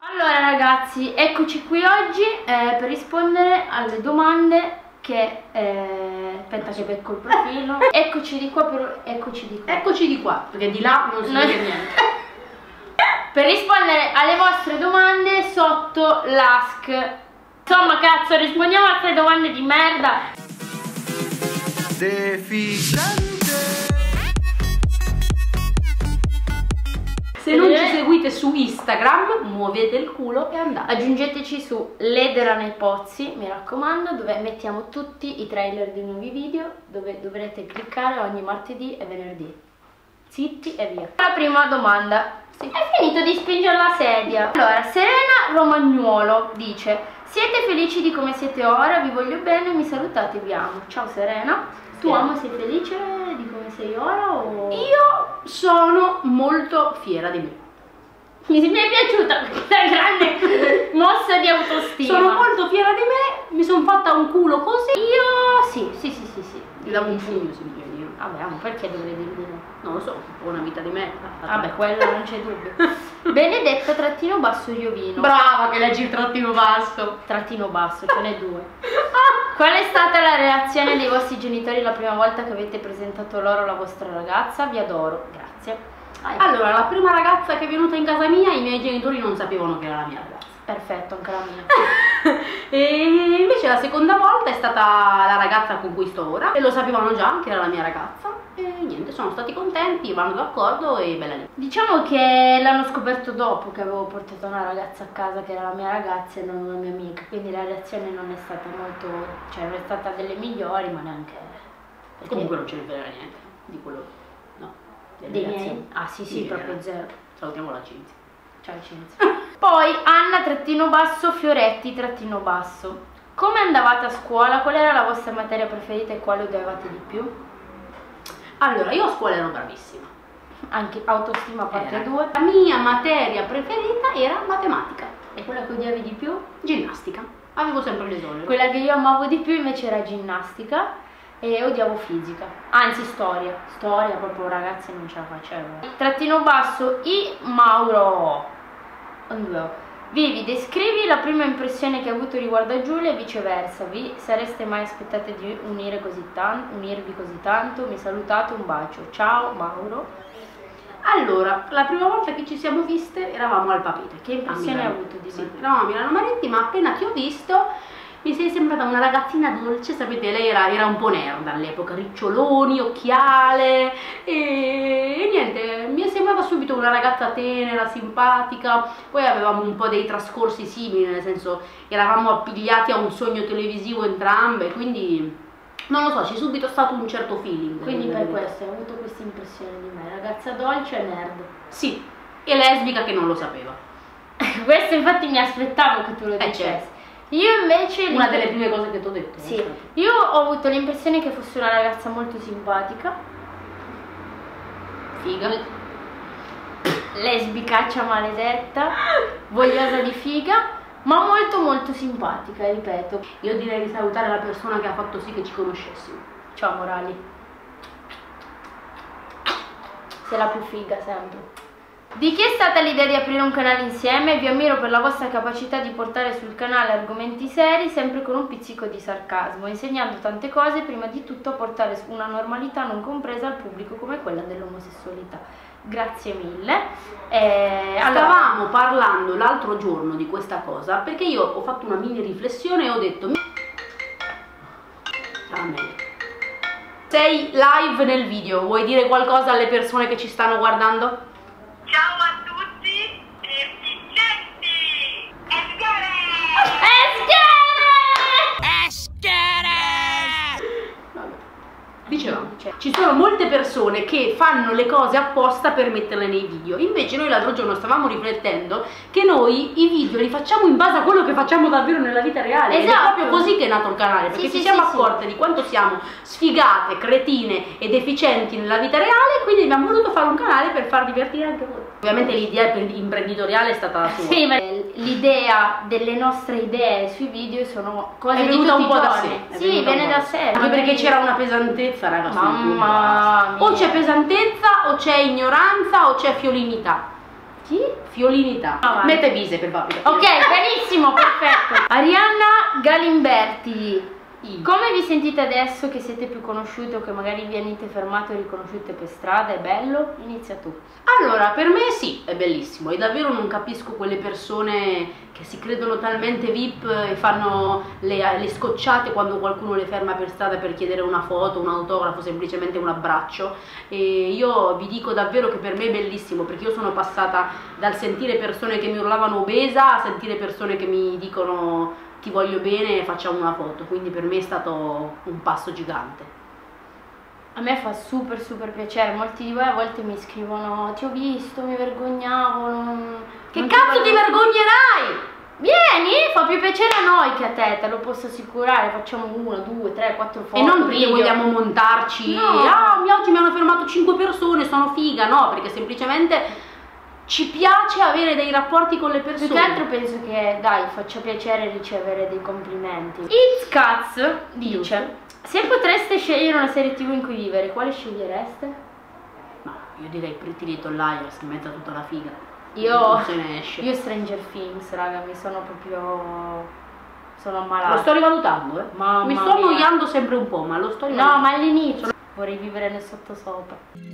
Allora ragazzi, eccoci qui oggi per rispondere alle domande che... aspetta che becco il profilo. Eccoci di qua, però eccoci di qua. Eccoci di qua, perché di là non si vede niente. Per rispondere alle vostre domande sotto l'Ask. Insomma cazzo, rispondiamo a queste domande di merda. Se non ci seguite su Instagram, muovete il culo e andate. Aggiungeteci su Ledera nei Pozzi, mi raccomando, dove mettiamo tutti i trailer dei nuovi video, dove dovrete cliccare ogni martedì e venerdì. Zitti e via. La prima domanda. Sì. Hai finito di spingere la sedia? Allora, Serena Romagnuolo dice: siete felici di come siete ora? Vi voglio bene, mi salutate, vi amo. Ciao Serena. Tu amo, sei felice di come sei ora? O... Io sono molto fiera di me. Mi è piaciuta questa grande mossa di autostima. Sono molto fiera di me, mi sono fatta un culo così. Io sì. Mi davo un pugno, si dice io. Vabbè, ma perché dovrei dire di no? Non lo so, un po' una vita di merda. Vabbè, quello non c'è dubbio. Benedetta trattino basso Iovino. Brava che leggi il trattino basso. Trattino basso, ce n'è due. Qual è stata la reazione dei vostri genitori la prima volta che avete presentato loro la vostra ragazza? Vi adoro, grazie. Allora, la prima ragazza che è venuta in casa mia, i miei genitori non sapevano che era la mia ragazza. Perfetto, anche la mia. E invece la seconda volta è stata la ragazza con cui sto ora e lo sapevano già che era la mia ragazza e niente, sono stati contenti, vanno d'accordo e bella lì. Diciamo che l'hanno scoperto dopo che avevo portato una ragazza a casa che era la mia ragazza e non una mia amica, quindi la reazione non è stata molto, cioè non è stata delle migliori, ma neanche... Perché... Comunque non ce ne frega niente di quello, no, dei miei? Ah sì, proprio zero. Salutiamo la Cinzia. Ciao Cinzia. Poi Anna-Fioretti-. Come andavate a scuola? Qual era la vostra materia preferita e quale odiavate di più? Allora, io a scuola ero bravissima. Anche autostima parte 2. La mia materia preferita era matematica. E quella che odiavi di più? Ginnastica. Avevo sempre l'esonero. Quella che io amavo di più invece era ginnastica e odiavo fisica. Anzi storia. Storia proprio ragazzi non ce la facevo. Trattino basso I Mauro. Vivi, descrivi la prima impressione che hai avuto riguardo a Giulia e viceversa. Vi sareste mai aspettate di unirvi così tanto? Mi salutate, un bacio. Ciao Mauro. Allora, la prima volta che ci siamo viste eravamo al Papete. Che impressione hai avuto di me? Sì, eravamo a Milano Maretti, ma appena ti ho visto mi sei sembrata una ragazzina dolce, sapete, lei era un po' nerd all'epoca, riccioloni, occhiale e niente, mi sembrava subito una ragazza tenera, simpatica. Poi avevamo un po' dei trascorsi simili, nel senso eravamo appigliati a un sogno televisivo entrambe, quindi non lo so, c'è subito stato un certo feeling. Quindi per questo hai avuto questa impressione di me, ragazza dolce e nerd. Sì, e lesbica che non lo sapeva. Questo infatti mi aspettavo che tu lo dicessi. Certo. Io invece... Una delle prime cose che ti ho detto. Sì, io ho avuto l'impressione che fosse una ragazza molto simpatica. Figa. Lesbicaccia maledetta, vogliosa di figa, ma molto simpatica, ripeto. Io direi di salutare la persona che ha fatto sì che ci conoscessimo. Ciao Morali. Sei la più figa sempre. Di chi è stata l'idea di aprire un canale insieme? Vi ammiro per la vostra capacità di portare sul canale argomenti seri, sempre con un pizzico di sarcasmo, insegnando tante cose, prima di tutto a portare una normalità non compresa al pubblico come quella dell'omosessualità. Grazie mille. Stavamo parlando l'altro giorno di questa cosa perché io ho fatto una mini riflessione e ho detto: sei live nel video, vuoi dire qualcosa alle persone che ci stanno guardando? Ciao a tutti e Vincetti! Dicevamo, ci sono molte persone che fanno le cose apposta per metterle nei video. Invece noi l'altro giorno stavamo riflettendo che noi i video li facciamo in base a quello che facciamo davvero nella vita reale. Esatto. Ed è proprio così che è nato il canale, perché ci siamo accorte di quanto siamo sfigate, cretine ed efficienti nella vita reale, quindi abbiamo voluto fare un canale per far divertire anche voi. Ovviamente l'idea imprenditoriale è stata la sua. Sì, ma l'idea delle nostre idee sui video sono cose è di tutti un po' i da giorni. sé. Sì, viene da sé. Anche perché c'era una pesantezza, ragazzi. Mamma mia. O c'è pesantezza, o c'è ignoranza, o c'è fiolinità. Chi? Fiolinità. Mette Bise per favore. Ok, benissimo, perfetto. Arianna Galimberti. Come vi sentite adesso che siete più conosciute o che magari venite fermate o riconosciute per strada? È bello? Inizia tu. Allora, per me sì, è bellissimo, e davvero non capisco quelle persone che si credono talmente VIP e fanno le scocciate quando qualcuno le ferma per strada per chiedere una foto, un autografo, semplicemente un abbraccio. E io vi dico davvero che per me è bellissimo, perché io sono passata dal sentire persone che mi urlavano obesa a sentire persone che mi dicono ti voglio bene e facciamo una foto, quindi per me è stato un passo gigante. A me fa super piacere, molti di voi a volte mi scrivono ti ho visto, mi vergognavo, Che cazzo ti vergognerai? Vieni, fa più piacere a noi che a te lo posso assicurare, facciamo 1, 2, 3, 4 foto. E non perché vogliamo montarci, no. Ah, oggi mi hanno fermato 5 persone, sono figa, no, perché semplicemente ci piace avere dei rapporti con le persone. Più che altro penso che, dai, faccia piacere ricevere dei complimenti. It's Cats dice, se potreste scegliere una serie TV in cui vivere, quale scegliereste? Ma io direi Pretty Little Liars, in mezzo a tutta la figa. Io Non se ne esce. Io Stranger Things, raga, sono ammalata. Lo sto rivalutando, Mamma mi sto mia. annoiando sempre un po', ma lo sto rivalutando. No, ma all'inizio vorrei vivere nel sottosopra.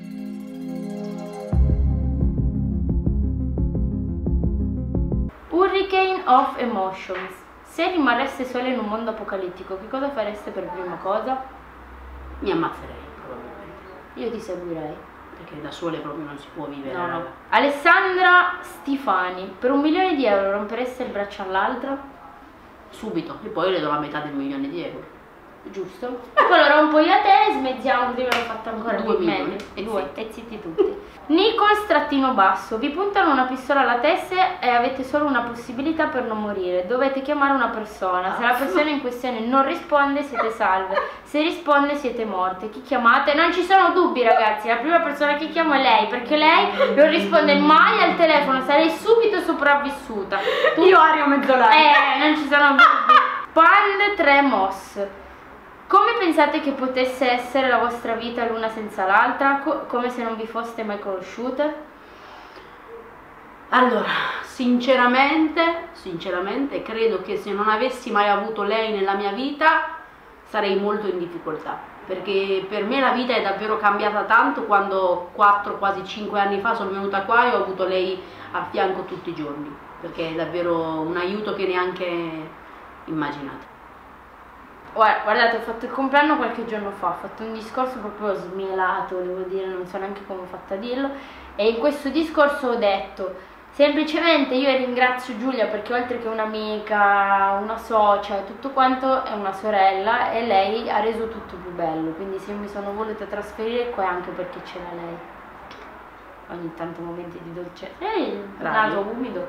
Hurricane of Emotions. Se rimarreste sole in un mondo apocalittico, che cosa fareste per prima cosa? Mi ammazzerei probabilmente, Io ti seguirei. perché da sole proprio non si può vivere. No, no. raga. Alessandra Stifani. Per 1 milione di euro rompereste il braccio all'altra? Subito, e poi le do la metà del 1 milione di euro. Giusto? E poi lo rompo io a te e smezziamo, così ve l'ho fatta ancora 2 più milioni. meglio. E 2, e zitti tutti. Nicols-basso, vi puntano una pistola alla testa e avete solo una possibilità per non morire. Dovete chiamare una persona. Se la persona in questione non risponde, siete salve. Se risponde, siete morte. Chi chiamate? Non ci sono dubbi, ragazzi. La prima persona che chiamo è lei, perché lei non risponde mai al telefono. Sarei subito sopravvissuta. Io aria mezzolare. Non ci sono dubbi. Pand 3 Moss. Come pensate che potesse essere la vostra vita l'una senza l'altra? Come se non vi foste mai conosciute? Allora, sinceramente credo che se non avessi mai avuto lei nella mia vita sarei molto in difficoltà, perché per me la vita è davvero cambiata tanto quando 4, quasi 5 anni fa sono venuta qua e ho avuto lei a fianco tutti i giorni, perché è davvero un aiuto che neanche immaginate. Guardate, ho fatto il compleanno qualche giorno fa, ho fatto un discorso proprio smielato, devo dire, non so neanche come ho fatto a dirlo, e in questo discorso ho detto semplicemente io ringrazio Giulia perché oltre che un'amica, una socia e tutto quanto è una sorella, e lei ha reso tutto più bello, quindi se mi sono voluta trasferire qua è anche perché c'era lei. Ogni tanto momenti di dolcezza. Il naso umido.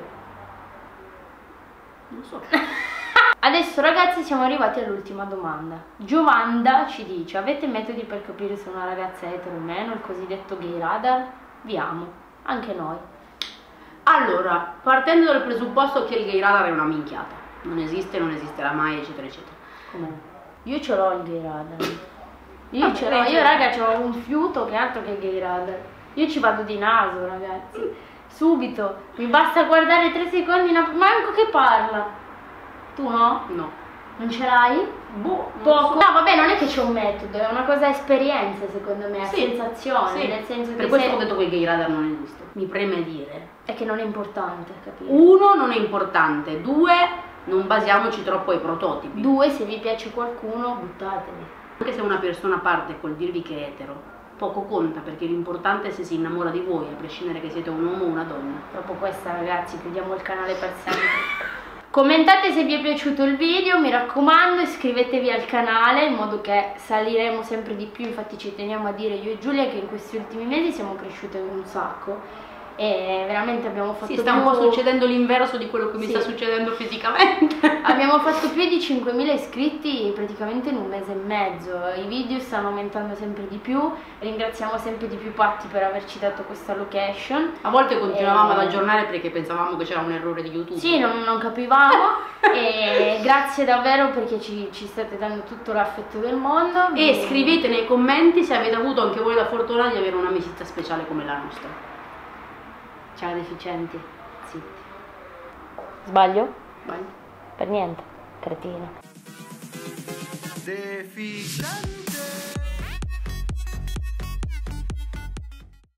Non so. Adesso ragazzi siamo arrivati all'ultima domanda. Giovanda ci dice: avete metodi per capire se una ragazza è etero o meno, il cosiddetto gay radar? Vi amo, anche noi. Allora, partendo dal presupposto che il gay radar è una minchiata, non esisterà mai, eccetera eccetera. Com'è? Io ce l'ho il gay radar. Io ce l'ho, io raga c'ho un fiuto che altro che il gay radar. Io ci vado di naso, ragazzi. Subito, mi basta guardare 3 secondi, manco che parla. Tu no? No. Non ce l'hai? Boh, Poco. No, vabbè, non è che c'è un metodo, è una cosa a esperienza, secondo me, a Sì, sensazione, sì. nel senso Per che questo ho detto che il gay radar non esiste. Mi preme dire. è che non è importante, capito? 1, non è importante. 2, non basiamoci troppo ai prototipi. 2, se vi piace qualcuno, buttatevi. Anche se una persona parte col dirvi che è etero, poco conta, perché l'importante è se si innamora di voi, a prescindere che siete un uomo o una donna. Proprio questa, ragazzi, chiudiamo il canale per sempre. Commentate se vi è piaciuto il video, mi raccomando, iscrivetevi al canale in modo che saliremo sempre di più. Infatti ci teniamo a dire io e Giulia che in questi ultimi mesi siamo cresciute un sacco e veramente abbiamo fatto sta un po' succedendo l'inverso di quello che mi sta succedendo fisicamente. Abbiamo fatto più di 5.000 iscritti praticamente in un mese e mezzo, i video stanno aumentando sempre di più, ringraziamo sempre di più Patti per averci dato questa location. A volte continuavamo ad aggiornare perché pensavamo che c'era un errore di YouTube. Sì, non capivamo e grazie davvero perché ci state dando tutto l'affetto del mondo. E scrivete nei commenti se avete avuto anche voi la fortuna di avere un'amicizia speciale come la nostra. Ciao deficienti. Zitti. Sbaglio? Vai. Per niente, cretino. Deficiente.